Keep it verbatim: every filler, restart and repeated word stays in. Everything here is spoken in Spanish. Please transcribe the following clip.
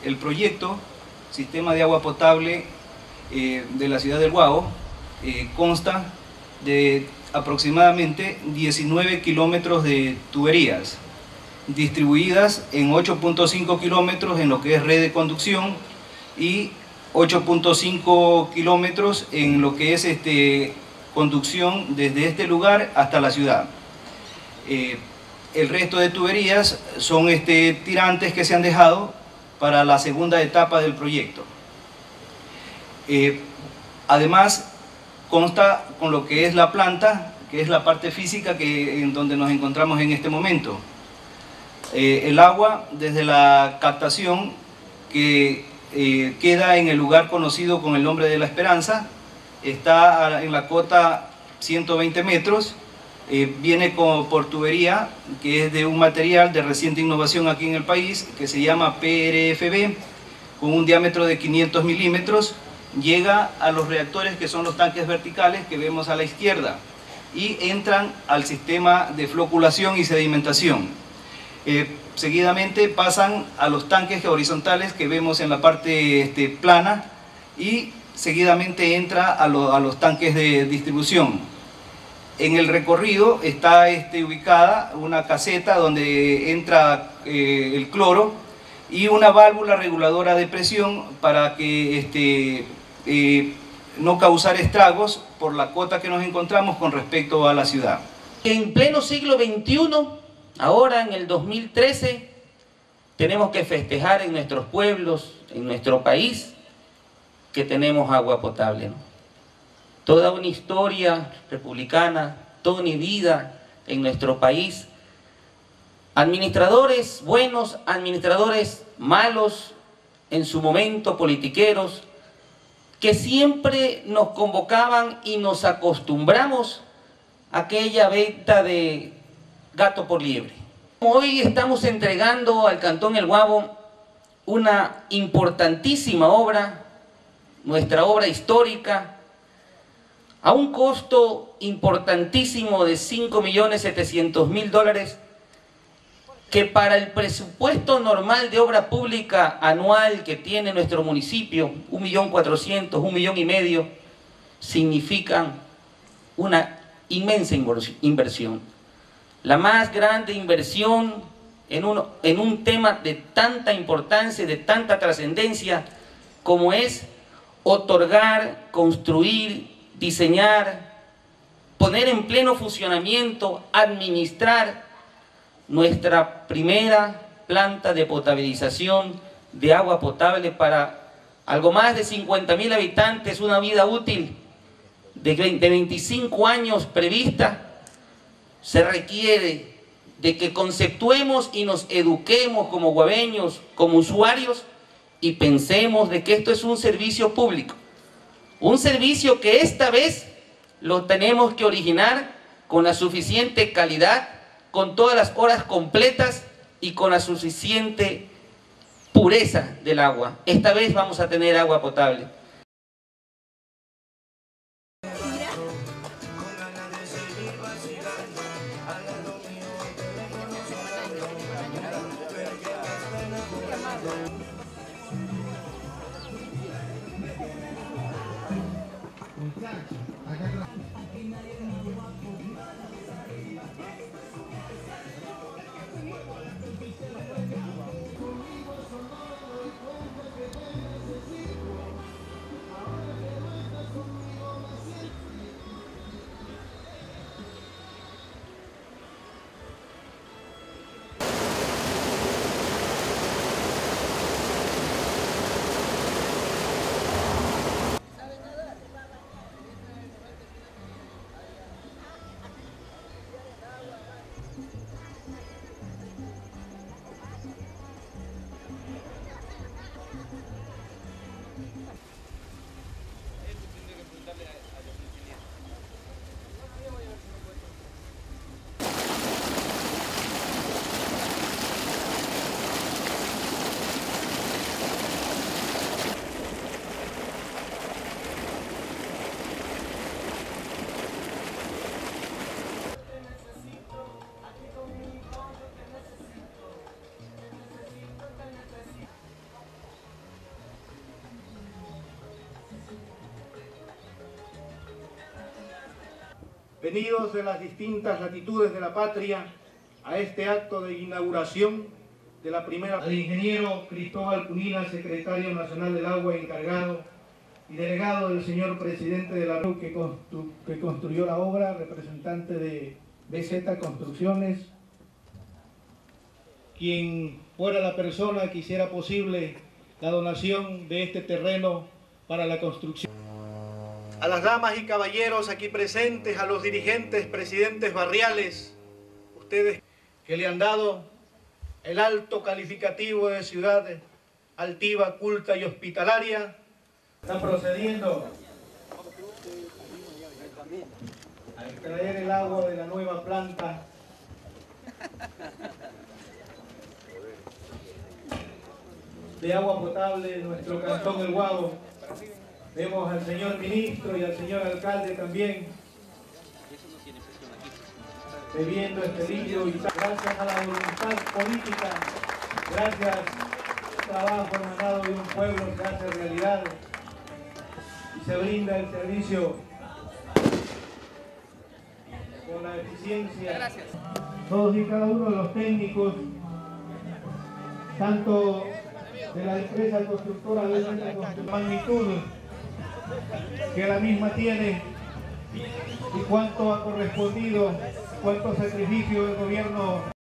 el proyecto Sistema de Agua Potable eh, de la ciudad del Guao eh, consta de aproximadamente diecinueve kilómetros de tuberías, distribuidas en ocho punto cinco kilómetros en lo que es red de conducción y ocho punto cinco kilómetros en lo que es este, conducción desde este lugar hasta la ciudad. Eh, el resto de tuberías son este, tirantes que se han dejado para la segunda etapa del proyecto. Eh, además, consta con lo que es la planta, que es la parte física que, en donde nos encontramos en este momento. Eh, el agua desde la captación que eh, queda en el lugar conocido con el nombre de La Esperanza, está en la cota ciento veinte metros, eh, viene con, por tubería, que es de un material de reciente innovación aquí en el país, que se llama P R F B, con un diámetro de quinientos milímetros, llega a los reactores que son los tanques verticales que vemos a la izquierda y entran al sistema de floculación y sedimentación. Eh, seguidamente pasan a los tanques horizontales que vemos en la parte este, plana y seguidamente entra a, lo, a los tanques de distribución. En el recorrido está este, ubicada una caseta donde entra eh, el cloro y una válvula reguladora de presión para que este, eh, no causar estragos por la cota que nos encontramos con respecto a la ciudad. En pleno siglo veintiuno, ahora en el dos mil trece, tenemos que festejar en nuestros pueblos, en nuestro país, que tenemos agua potable, ¿no? Toda una historia republicana, toda una vida en nuestro país. Administradores buenos, administradores malos, en su momento politiqueros, que siempre nos convocaban y nos acostumbramos a aquella venta de gato por liebre. Hoy estamos entregando al Cantón El Guabo una importantísima obra, nuestra obra histórica, a un costo importantísimo de cinco millones setecientos mil dólares, que para el presupuesto normal de obra pública anual que tiene nuestro municipio, un millón cuatrocientos, un millón y medio, significan una inmensa inversión. La más grande inversión en un, en un tema de tanta importancia, de tanta trascendencia, como es otorgar, construir, diseñar, poner en pleno funcionamiento, administrar nuestra primera planta de potabilización de agua potable para algo más de cincuenta mil habitantes, una vida útil de veinticinco años prevista. Se requiere de que conceptuemos y nos eduquemos como guabeños, como usuarios, y pensemos de que esto es un servicio público. Un servicio que esta vez lo tenemos que originar con la suficiente calidad, con todas las horas completas y con la suficiente pureza del agua. Esta vez vamos a tener agua potable. venidos de las distintas latitudes de la patria a este acto de inauguración de la primera... Al ingeniero Cristóbal Cunina, secretario nacional del agua encargado y delegado del señor presidente de la R U que, constru que construyó la obra, representante de B Z Construcciones, quien fuera la persona que hiciera posible la donación de este terreno para la construcción. A las damas y caballeros aquí presentes, a los dirigentes, presidentes barriales, ustedes que le han dado el alto calificativo de ciudad altiva, culta y hospitalaria, están procediendo a extraer el agua de la nueva planta de agua potable de nuestro cantón El Guavo. Vemos al señor ministro y al señor alcalde también bebiendo este líquido, y gracias a la voluntad política, gracias al trabajo hermanado de un pueblo se hace realidad y se brinda el servicio con la eficiencia. Gracias. Todos y cada uno de los técnicos, tanto de la empresa constructora de la magnitud que la misma tiene y cuánto ha correspondido, cuánto sacrificio del gobierno